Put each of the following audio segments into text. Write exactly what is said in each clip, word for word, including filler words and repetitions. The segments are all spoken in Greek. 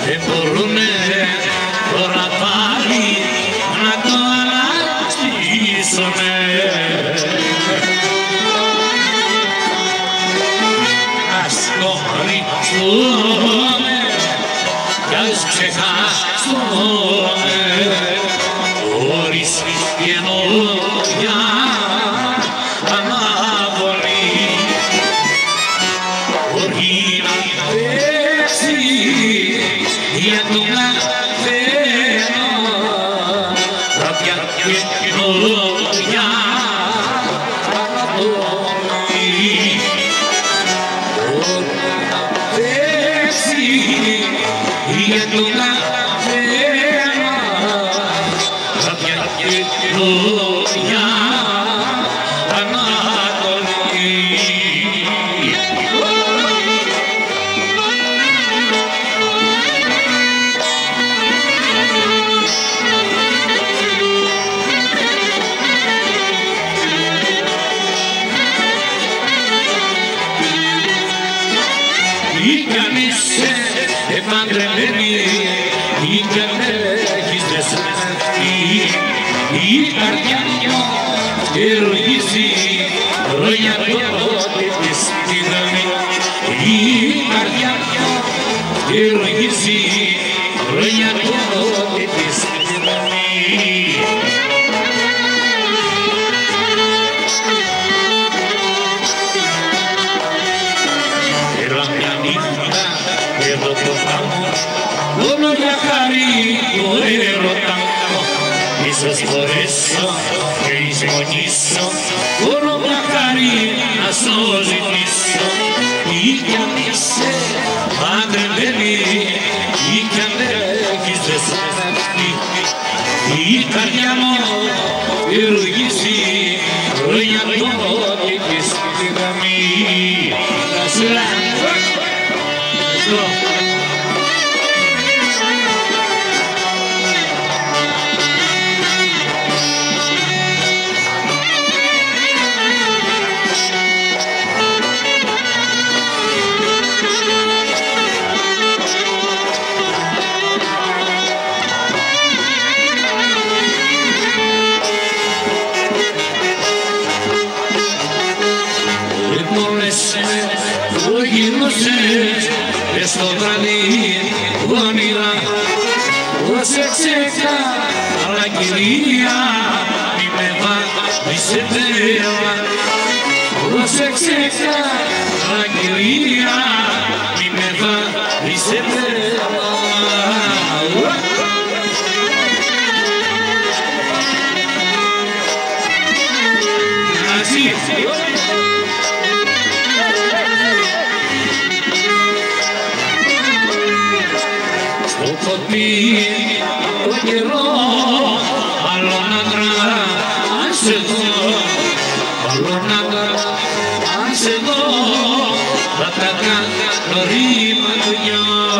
δεν μπορούνε τώρα πάλι να το αναστήσουνε. Ας το χρειαστούμε κι ας ξεχάσουμε χωρίς καινούργια αναβολή. Μπορεί να πέσει για τον καθένα κάποια καινούργια αναβολή. Μπορεί να πέσει για τον καθένα κάποια καινούργια ανατολή. Ή κι αν είσαι επαντρεμένη, ή κι αν έχεις δεσμευτεί, η καρδιά μου ερωτήσει χρόνια τότε τη στιγμή. Η καρδιά μου ερωτήσει χρόνια τότε τη στιγμή. Έλα μια νύχτα εδώ το πάμε, μόνο για χάρη του έρωτα μου. Ίσως μπορέσω και εισμονήσω, μόνο μια χάρη να σου ζητήσω. Ή κι αν είσαι παντρεμένη, ή κι αν έχεις δεσμευτεί, η καρδιά μου ερωτήσει χρόνια τότε τη στιγμή. Το γύρωσες μες στο βράδυ όνειρα, πρόσεξε καλά κυρία, μη με βάζεις σε τρέλα. Πρόσεξε καλά κυρία, μη με βάζεις σε τρέλα. Στο φωτί το καιρό, άλλο να τρας εδώ, άλλο να τρας εδώ, θα τα κάνω ρήματια.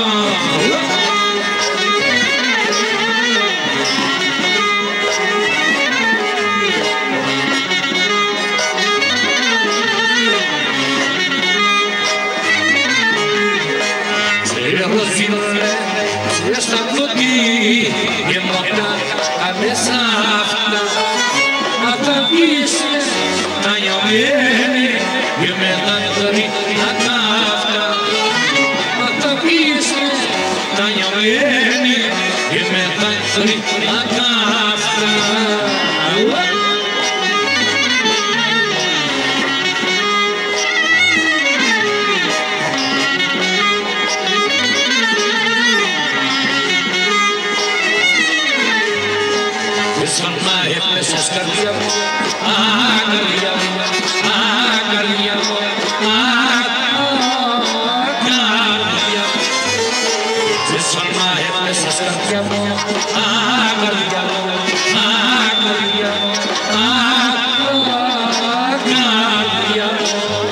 Στα φωτί και μότα αμέσα αυτά, να τα πεις τα νιωμένη και μετά τρίτα αυτά. Να τα πεις τα νιωμένη και μετά τρίτα αυτά. Σαλμά έπεσες καρδιά μου, α, καρδιά μου, α, καρδιά μου, α, καρδιά μου. Σε σαλμά έπεσες καρδιά μου, α, καρδιά μου, α, καρδιά μου, α, καρδιά μου.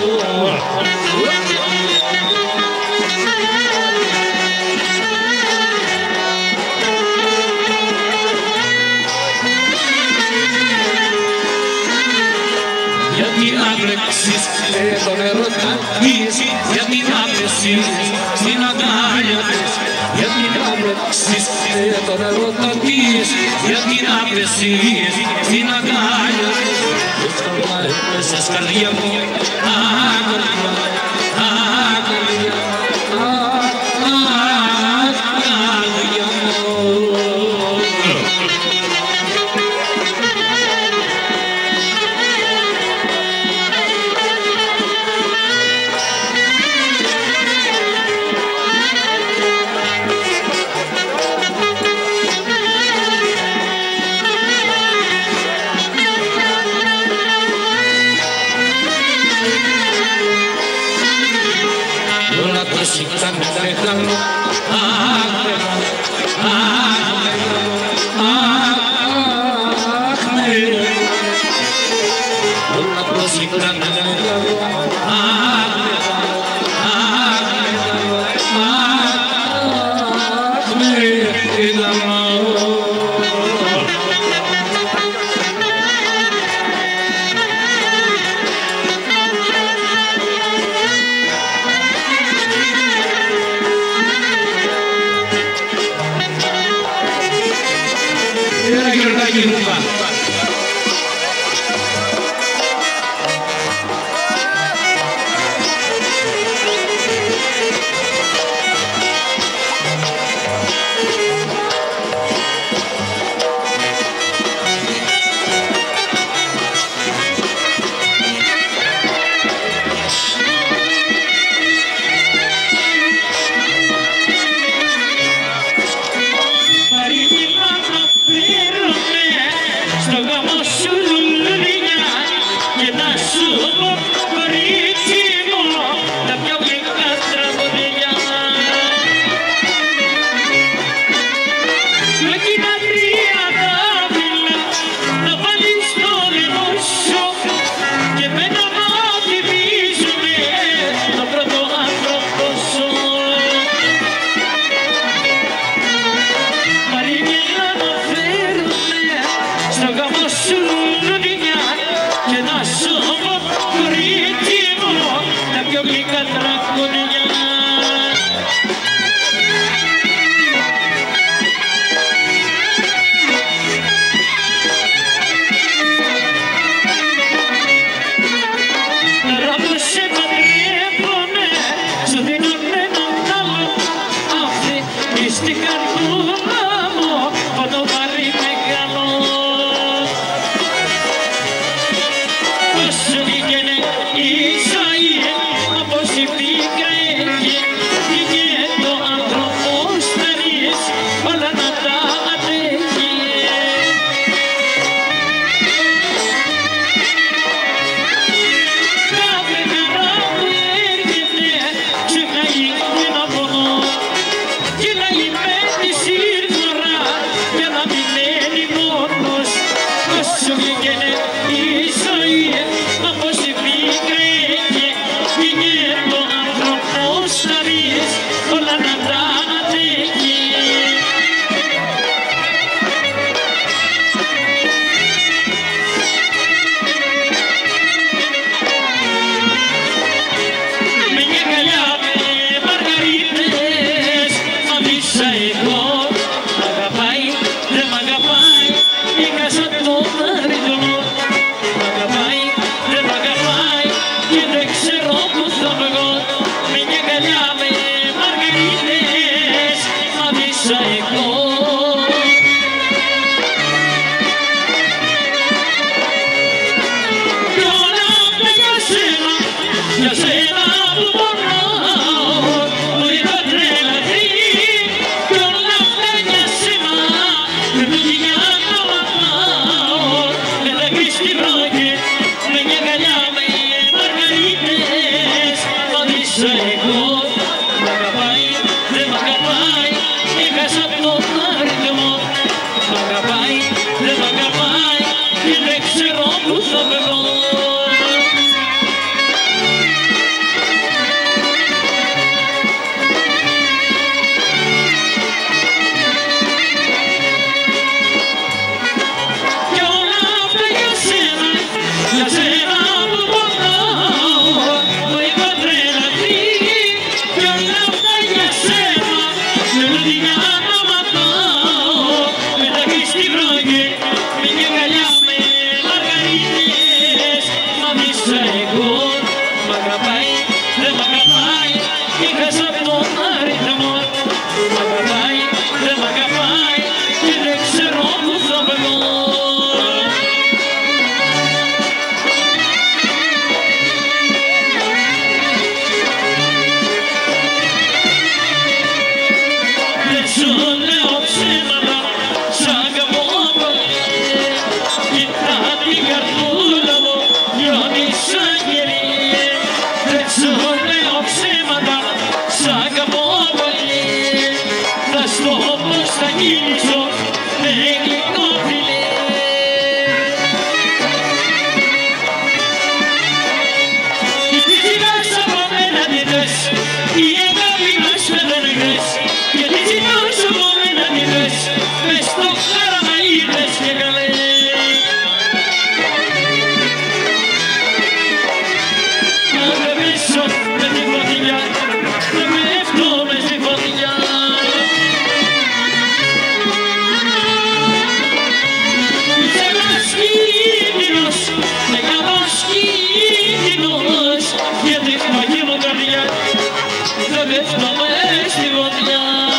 Γιατί άπλεξες τον ερώτα της, γιατί άπλεξες στην αγκάλια της, γιατί τον ερώτα της, γιατί να πεσείς στην αγκάλια στο πλάι μέσα καρδιά μου, αγκαλιά, αγκαλιά, αγκαλιά μου. Ήταν μεγάλο, αχ μεγάλο, αχ μεγάλο, αχ μεγάλο. Όλα πως ήταν μεγάλο, αχ μεγάλο, αχ μεγάλο, αχ μεγάλο. πήγε, πήγε καλιά με μαργαρίνες. Μα μέσα εγώ μ' αγαπάει, δεν μ' αγαπάει, και χάσα τον αριθμό. Μ' αγαπάει, δεν μ' αγαπάει, και δεν ξέρω που θα βγω. Δεν σου λέω ψέματα, σ' αγαπώ πολύ. Κοιτά την καρδούλα μου, λιώνει σαν γερή. Δεν σου λέω ψέματα, σ' αγαπώ πολύ. Θα στο πώς θα κίνησω με γλυκό φιλί. Και τι ζητάς από μένα τι θες, η αγάπη μας δεν έχεις. Και τι ζητάς από μένα τι θες, μες στο χάραμα ήρθες και καλέ. Να με πέσω με τη φωτιά, να πέφτω μες στη φωτιά. Είσαι ένας κίνδυνος, μεγάλος κίνδυνος, για τη φτωχή μου καρδιά, να πέφτω μες στη φωτιά.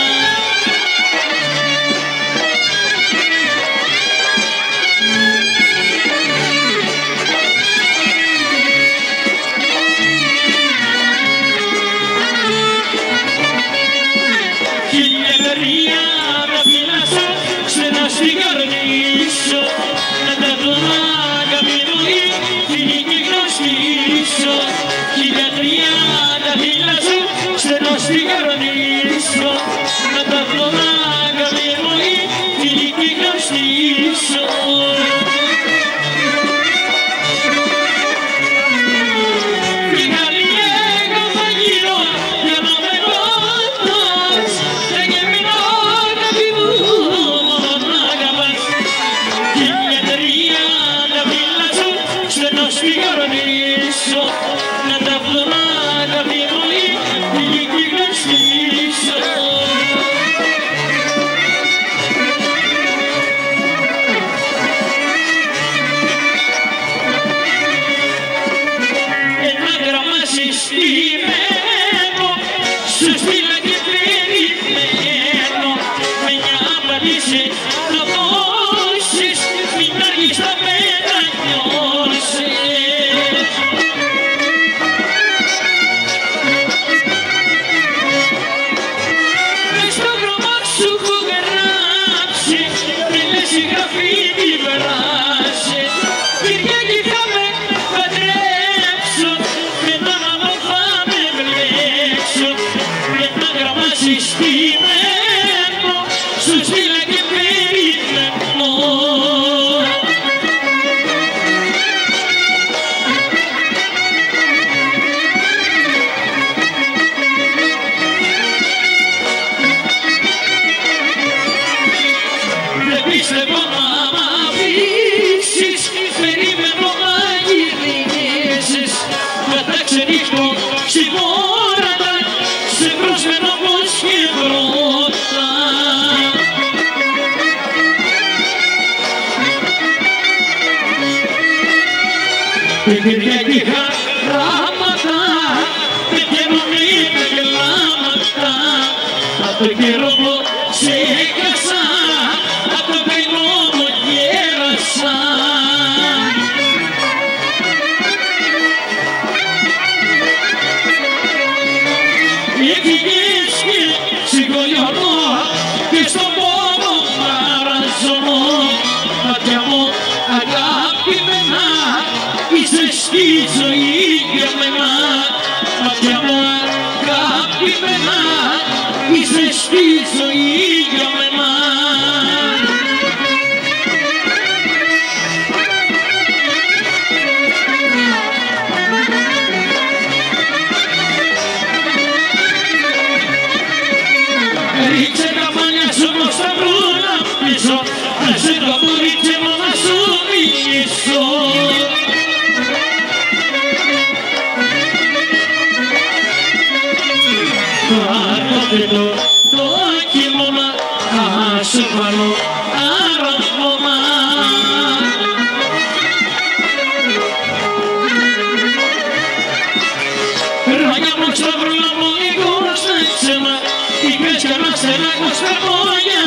Χιλιάδερία να φυλάσω, στενά στην καρδί σου. Να τα δουν αγάπη μου η φίλη και γνωστή σου. Χιλιάδερία να φυλάσω, στενά στην καρδί σου. Να τα δουν αγάπη μου η φίλη και γνωστή σου. Πήγα λίγο θα γύρω για να με ρωτάς. Δεν γεμινώ αγάπη μου μόνο να αγαπάς. Χιλιάδερια να φυλάσω, στενό στην καρδί σου. Να τα βρουν αγάπη μου οι φίλοι και γνωστοί σου. Ένα γραμμά συστημένο, σου στείλα και περιμένω. Με μια απαντήση να δώσεις, μην αργείς να μετανιώσεις. Μες στο γραμμά σου έχω γράψει, με λες η γραφή τη περάσει. Κυριακή θα με παντρέψω, με έναν άλλο θα με μπλέξω. Ένα γραμμά συστημένο, σου στείλα και περιμένω. Δεν πίστευω να μ' αφήσεις, περιμένω να γυρίσεις. Κατά ξενύχτω στην όρατα, σε προσμένω πως και πρώτα. Την Κυριακή χαράματα, πετυχαίνω με γελάματα. Απ' το καιρό που σε έχασα, απ' το καημό μου γέρασα. Έφυγες και σιγολιώνω και στον πόνο παραζωνώ. Μάτια μου αγαπημένα, είσαι στη ζωή για μένα. Μάτια μου αγαπημένα, είσαι στη ζωή για μένα. Ρίξε τα μαλλιά σου μου στα βρούνα πίσω, να σε το πουρίτσι μου να σου μιλήσω. Παρότι το χειμώνα θα σου βάλω αρωμά.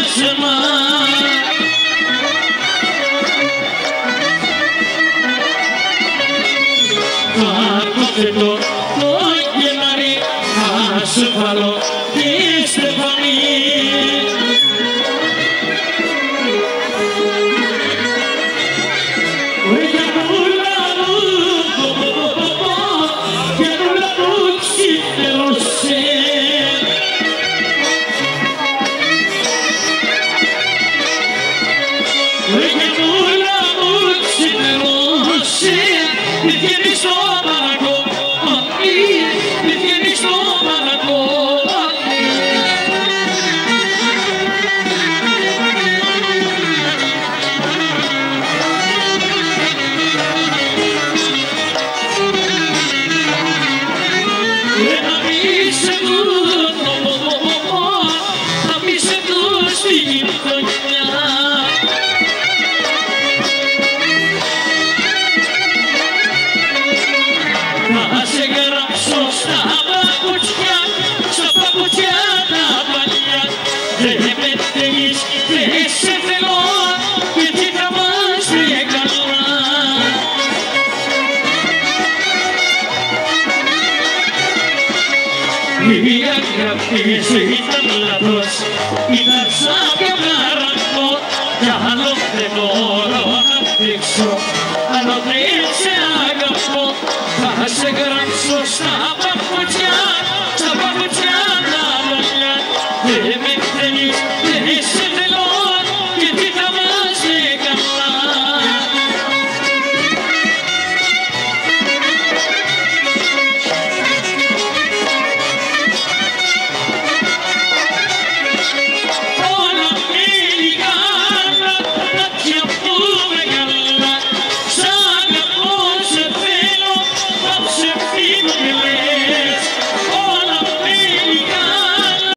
Iya, gratis, hitam lapos.